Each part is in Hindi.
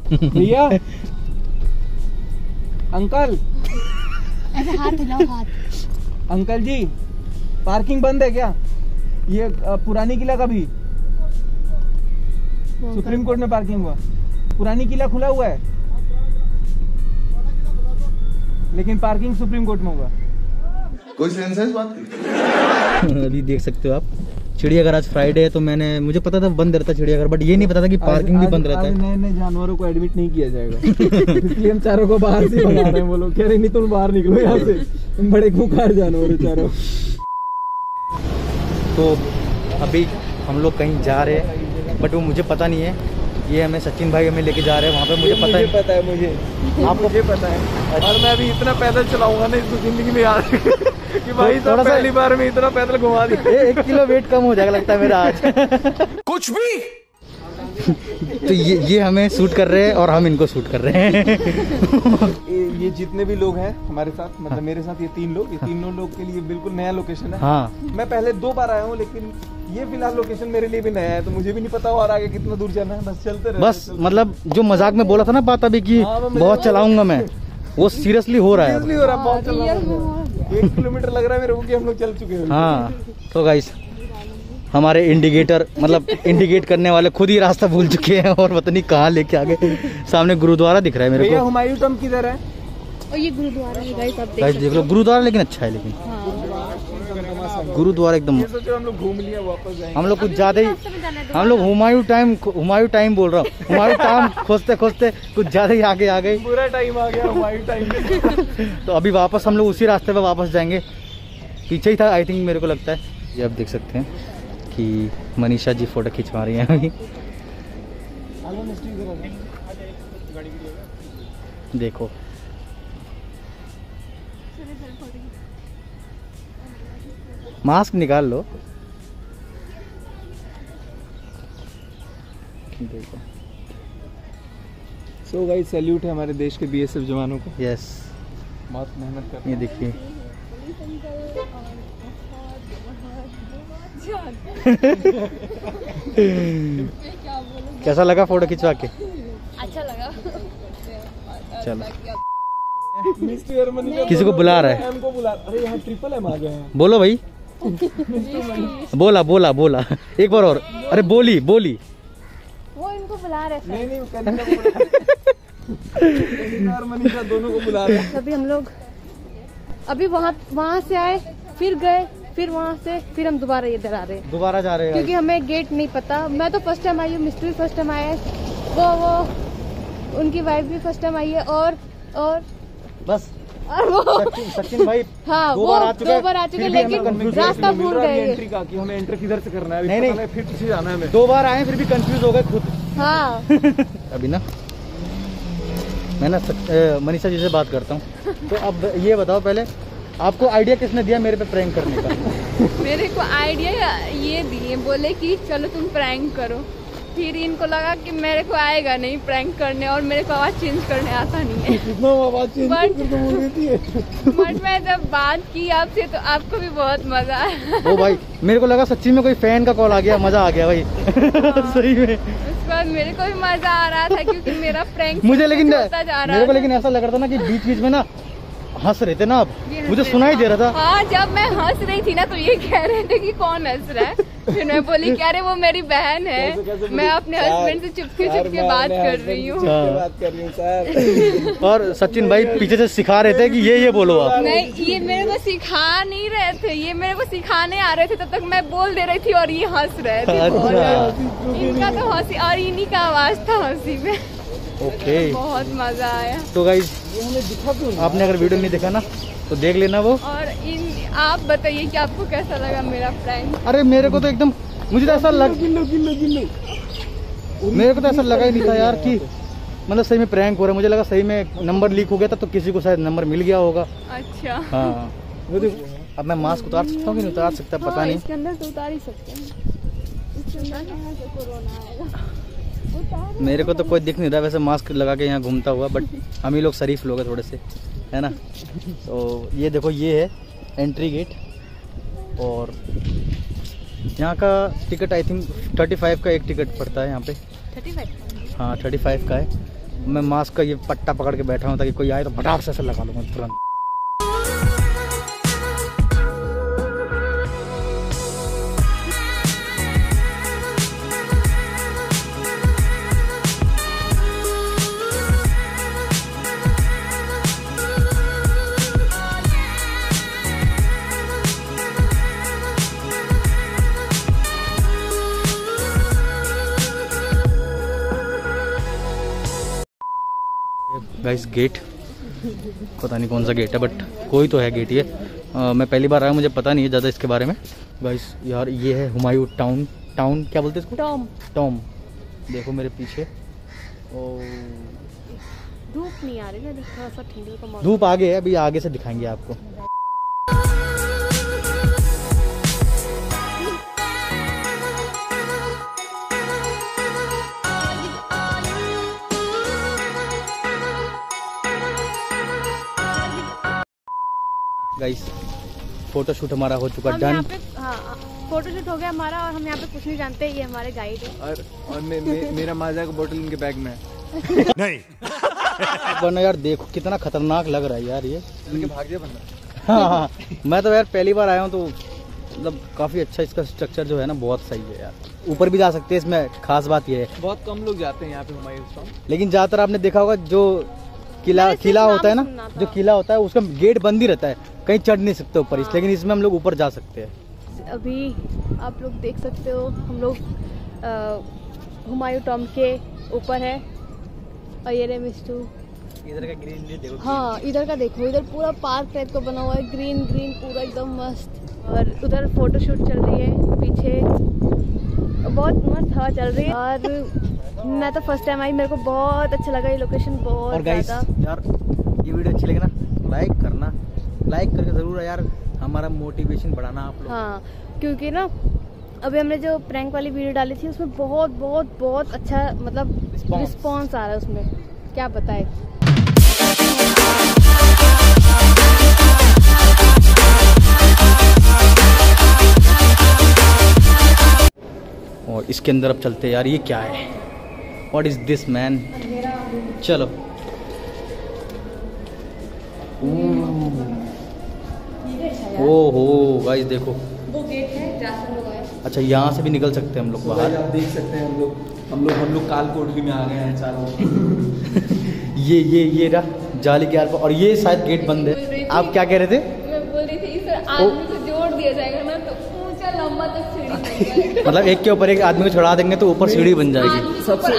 भैया अंकल ऐसे हाथ हिलाओ हाथ। अंकल जी पार्किंग बंद है क्या? ये पुरानी किला का भी सुप्रीम कोर्ट में पार्किंग हुआ, पुरानी किला खुला हुआ है लेकिन पार्किंग सुप्रीम कोर्ट में हुआ। कोई सेंस है इस बात की? अभी देख सकते हो आप चिड़ियाघर, आज फ्राइडे है तो मुझे पता था बंद रहता है चिड़ियाघर, बट ये नहीं पता था कि पार्किंग भी बंद रहता है। नए नए जानवरों को एडमिट नहीं किया जाएगा इसलिए हम चारों को बाहर से भगा रहे हैं। वो लोग कह रहे नहीं तुम बाहर निकलो यहाँ से, तुम बड़े खुंखार जानवर हो चारों। तो अभी हम लोग कहीं जा रहे हैं बट वो मुझे पता नहीं है, ये हमें सचिन भाई हमें लेके जा रहे हैं वहाँ पे। मुझे पता है मुझे आपको मुझे पता है। और मैं अभी इतना पैदल चलाऊंगा ना इस जिंदगी में यार कि भाई थोड़ा सा पहली बार में इतना पैदल घुमा दी। 1 किलो वेट कम हो जाएगा लगता है मेरा आज। कुछ भी। तो ये हमें शूट कर रहे हैं और हम इनको शूट कर रहे हैं। ये जितने भी लोग हैं हमारे साथ, मतलब मेरे साथ ये तीनों लोग के लिए बिल्कुल नया लोकेशन है। हाँ मैं पहले 2 बार आया हूँ लेकिन ये फिलहाल लोकेशन मेरे लिए भी नया है, तो मुझे भी नहीं पता और आगे कितना दूर जाना है। बस चलते रहे। बस मतलब जो मजाक में बोला था ना बात अभी की बहुत चलाऊंगा मैं, वो सीरियसली हो रहा है। सीरियसली हो रहा है, बहुत चल रहा है। 1 किलोमीटर लग रहा है मेरे को कि हम लोग चल चुके हैं। हाँ तो गाइस हमारे इंडिकेटर मतलब इंडिकेट करने वाले खुद ही रास्ता भूल चुके हैं और पता नहीं कहाँ लेके आ गए। सामने गुरुद्वारा दिख रहा है मेरे को। हुमायूं टॉम्ब किधर है? और ये गुरुद्वारा है गाइस, आप गाइस देख लो गुरुद्वारा, लेकिन अच्छा है, लेकिन गुरुद्वारा एकदम। हम लोग घूम लिया, वापस जाएंगे। हम लोग कुछ ज्यादा ही, हम लोग हुमायूं टाइम बोल रहा हूँ, हुमायूं टाइम खोजते खोजते कुछ ज्यादा ही आगे आ गए। पूरा टाइम आ गया हुमायूं टाइम। तो अभी वापस हम लोग उसी रास्ते पे वापस जाएंगे, पीछे ही था आई थिंक मेरे को लगता है। ये आप देख सकते हैं कि मनीषा जी फोटो खिंचवा रही हैं अभी। देखो मास्क निकाल लो। देखो सो गाइस सैल्यूट है हमारे देश के बीएसएफ जवानों को। यस बहुत मेहनत कर रहे ये देखिए। कैसा लगा फोटो खिंचवा के? अच्छा लगा। चलो हैं। किसी को बुला रहा है। हमको बुला, अरे यहाँ ट्रिपल एम आ गए हैं। बोलो भाई। बोला एक बार और। अरे बोली वो इनको बुला रहे थे। नहीं कनिका और मनीषा दोनों को बुला रहे हैं। अभी हम लोग अभी वहाँ से आए, फिर गए, फिर वहाँ से फिर हम दोबारा इधर आ रहे हैं। दोबारा जा रहे हैं क्योंकि हमें गेट नहीं पता। मैं तो फर्स्ट टाइम आई हूँ, मिस्टर भी फर्स्ट टाइम आया है, वो उनकी वाइफ भी फर्स्ट टाइम आई है और बस वो सचिन भाई हाँ दो बार आ चुके हैं लेकिन रास्ता भूल गए। एंट्री का कि हमें एंट्री किधर से करना है। नहीं फिर पीछे जाना है हमें। 2 बार आए फिर भी कंफ्यूज हो गए खुद। हाँ अभी ना मैं ना मनीषा जी से बात करता हूँ। तो अब ये बताओ पहले आपको आइडिया किसने दिया मेरे पे प्रैंक करने का? मेरे को आइडिया ये दिए, बोले कि चलो तुम प्रैंक करो। फिर इनको लगा कि मेरे को आएगा नहीं प्रैंक करने और मेरे को आवाज चेंज करने आता नहीं है। बट मैं जब बात की आपसे तो आपको भी बहुत मजा आया। ओ भाई मेरे को लगा सच्ची में कोई फैन का कॉल आ गया, मजा आ गया भाई। सही में उसके बाद मेरे को भी मजा आ रहा था क्योंकि मेरा प्रैंक मुझे लेकिन होता जा रहा मेरे को था। लेकिन ऐसा लग रहा था ना कि बीच बीच में ना हंस रहे थे ना आप, मुझे सुनाई दे रहा था। हाँ जब मैं हंस रही थी ना तो ये कह रहे थे कि कौन हंस रहा है। फिर मैं बोली कि अरे वो मेरी बहन है, मैं अपने हस्बैंड से चुपके बात कर रही हूँ। और सचिन भाई पीछे से सिखा रहे थे कि ये बोलो आप। नहीं ये मेरे को सिखा नहीं रहे थे, ये मेरे को सिखाने आ रहे थे। तब तक मैं बोल दे रही थी और ये हंस रहे थे। इनका तो हंसी और इन्हीं का आवाज था हंसी में। ओके बहुत मजा आया। तो गाइस आपने अगर वीडियो नहीं देखा ना तो देख लेना वो। और आप बताइए कि आपको कैसा लगा मेरा प्रैंक? अरे मेरे को तो एकदम मुझे तो ऐसा मेरे को तो ऐसा लगा ही नहीं था यार कि मतलब सही में प्रैंक हो रहा है। मुझे लगा सही में नंबर लीक हो गया था तो किसी को शायद नंबर मिल गया होगा। अच्छा हाँ अब मैं मास्क उतार सकता हूँ कि नहीं उतार सकता पता नहीं। इसके अंदर तो उतार ही सकते हैं। इसके अंदर कहाँ से कोरोना आएगा? मेरे को तो कोई दिख नहीं रहा वैसे मास्क लगा के यहाँ घूमता हुआ, बट हम ही लोग शरीफ लोग हैं थोड़े से, है ना। तो ये देखो ये है एंट्री गेट और यहाँ का टिकट आई थिंक 35 का एक टिकट पड़ता है यहाँ पे। 35? हाँ 35 का है। मैं मास्क का ये पट्टा पकड़ के बैठा हूँ ताकि कोई आए तो फटाक से लगा लूँगा तुरंत। गाइस गेट पता नहीं कौन सा गेट है बट कोई तो है गेट ये। मैं पहली बार आया, मुझे पता नहीं है ज़्यादा इसके बारे में। गाइस यार ये है हुमायूं टाउन क्या बोलते हैं इसको? टॉम। देखो मेरे पीछे धूप नहीं आ रही ना, थोड़ा सा ठंडी का मौसम। धूप आगे है, अभी आगे से दिखाएंगे आपको। गाइस फोटोशूट हमारा हो चुका डन। फोटोशूट हो गया हमारा और हम यहाँ पे कुछ नहीं जानते, ये हमारे गाइड है। और मेरा माजा का बोतल इनके बैग में है। नहीं वरना यार देखो कितना खतरनाक लग रहा है यार ये। भाग जाए बंदा। हाँ मैं तो यार पहली बार आया हूँ तो मतलब काफ़ी अच्छा इसका स्ट्रक्चर जो है ना बहुत सही है यार। ऊपर भी जा सकते हैं, इसमें खास बात ये है बहुत कम लोग जाते हैं यहाँ पे हुमायूं टॉम। लेकिन ज़्यादातर आपने देखा होगा जो किला होता है ना, जो किला होता है उसका गेट बंद ही रहता है, कहीं चढ़ नहीं सकते ऊपर। लेकिन इसमें हम लोग ऊपर जा सकते हैं। अभी आप लोग देख सकते हो हम लोग हुमायूं टॉम के ऊपर है और ये रे मिस्टू इधर का ग्रीनरी देखो। हाँ इधर का देखो, इधर पूरा पार्क टाइप का बना हुआ है, ग्रीन पूरा एकदम मस्त। और उधर फोटोशूट चल रही है पीछे, बहुत मस्त हवा चल रही है। और मैं तो फर्स्ट टाइम आई, मेरे को बहुत अच्छा लगा ये लोकेशन बहुत। और गाइस यार ये वीडियो अच्छी लगे ना लाइक करना, लाइक करके जरूर यार हमारा मोटिवेशन बढ़ाना आप लोग। हाँ क्योंकि ना अभी हमने जो प्रैंक वाली वीडियो डाली थी उसमें बहुत अच्छा मतलब रिस्पॉन्स आ रहा है उसमें, क्या बताए। और इसके अंदर अब चलते हैं यार, ये क्या है? What is this man? चलो ओहो गाइस देखो वो गेट है जहाँ से लोग आए। अच्छा यहाँ से भी निकल सकते हैं हम लोग बाहर। आप देख सकते हैं हम लोग काल कोठरी में आ गए हैं चारों। ये रहा जाली के और ये शायद गेट बंद है। आप क्या कह रहे थे? मैं बोल रही थी इस आदमी को जोड़ दिया जाएगा ना तो ऊंचा लंबा तक सीढ़ी बन जाएगा। मतलब एक के ऊपर एक आदमी को चढ़ा देंगे तो ऊपर सीढ़ी बन जाएगी।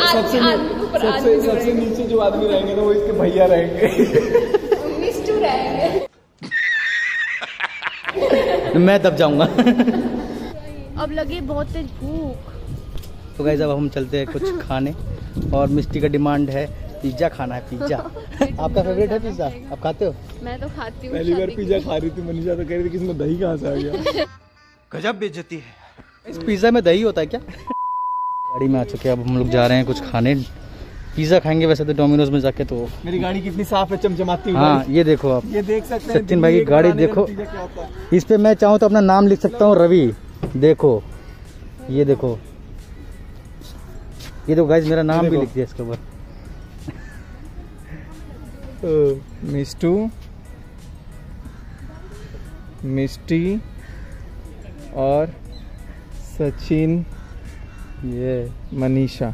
सबसे नीचे जो आदमी रहेंगे ना वो इसके भैया रहेंगे। मिस्टू रहेंगे। मैं दब जाऊंगा। अब लगी बहुत तेज भूख। तो गाइस अब हम चलते हैं कुछ खाने और मिस्टी का डिमांड है पिज्जा खाना है। पिज्जा आपका फेवरेट है पिज्जा? आप खाते हो? मैं तो खाती हूँ। पहली बार पिज्जा खा रही थी मनीषा, तो कह रही थी कि इसमें दही कहाँ से आ गया। गजब बेइज्जती है। इस पिज्जा में दही होता है क्या? गाड़ी में आ चुके हैं, अब हम लोग जा रहे हैं कुछ खाने। पिज्जा खाएंगे वैसे तो डोमिनोज में जाके। तो मेरी गाड़ी कितनी साफ है, चमचमाती हुई। हाँ ये देखो आप, ये देख सकते हैं सचिन भाई की गाड़ी देखो। इस पे मैं चाहूँ तो अपना नाम लिख सकता हूँ रवि। देखो ये देखो, ये देखो गाइस मेरा नाम भी लिख दिया इसके ऊपर। मिस्टू, मिस्टी और सचिन, ये मनीषा।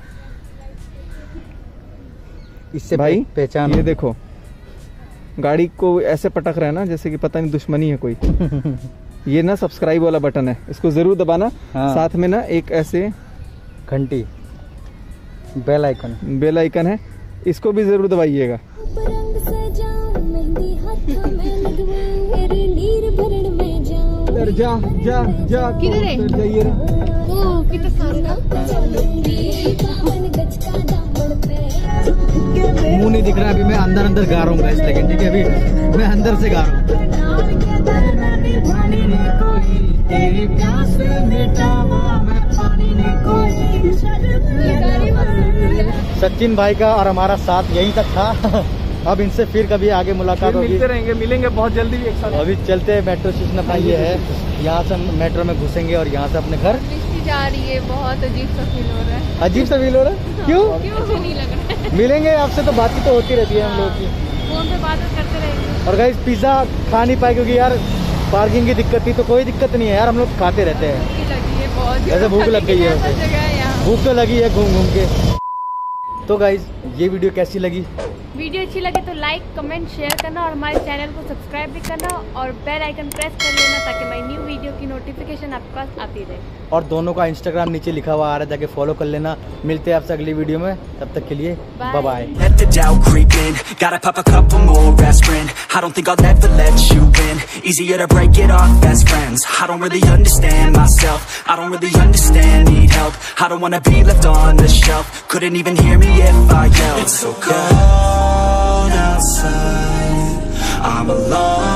इससे भाई पहचान। ये देखो गाड़ी को ऐसे पटक रहा है ना जैसे कि पता नहीं दुश्मनी है कोई। ये ना सब्सक्राइब वाला बटन है, इसको जरूर दबाना। हाँ। साथ में ना एक ऐसे घंटी बेल आइकन है, इसको भी जरूर दबाइएगा। जा जा जा किधर है? जाइए ओ कितने सारे ना। मुंह नहीं दिख रहा अभी, मैं अंदर गा रहा हूँ गाइस, लेकिन ठीक है अभी मैं अंदर से गा रहा हूँ। सचिन भाई का और हमारा साथ यहीं तक था। अब इनसे फिर कभी आगे मुलाकात होगी, मिलते रहेंगे, मिलेंगे बहुत जल्दी भी एक साथ। अभी चलते हैं मेट्रो स्टेशन अपना ये है, यहाँ से हम मेट्रो में घुसेंगे और यहाँ से अपने घर। मिस्टी जा रही है, बहुत अजीब सा फील हो रहा है। अजीब सा फील हो रहा है? क्यों? मुझे नहीं लग रहा है। मिलेंगे आपसे तो बातचीत तो होती रहती है हम लोग की। फोन पे बात करते रहेंगे। और गाइस पिज़्ज़ा खा नहीं पाए क्योंकि यार पार्किंग की दिक्कत थी, तो कोई दिक्कत नहीं है यार, हम लोग खाते रहते हैं। भूख लगी है बहुत, ऐसे भूख लग गई है ऐसा जगह है यहाँ। भूख तो लगी है घूम घूम के। तो गाइस ये वीडियो कैसी लगी? वीडियो अच्छी लगे तो लाइक कमेंट शेयर करना और हमारे चैनल को सब्सक्राइब भी करना और बेल आइकन प्रेस कर लेना ताकि हमारी न्यू वीडियो की नोटिफिकेशन आपके पास आती रहे। और दोनों का इंस्टाग्राम नीचे लिखा हुआ आ रहा है, जाके फॉलो कर लेना। मिलते हैं आपसे अगली वीडियो में, तब तक के लिए bye bye. Let the doubt creep in, gotta pop a couple more aspirin. I don't think I'll ever let you in. Easier to break it off best friends. I don't really understand myself, I don't really understand, need help. I don't wanna be left on the shelf, couldn't even hear me if I yelled. It's so cold outside, I'm alone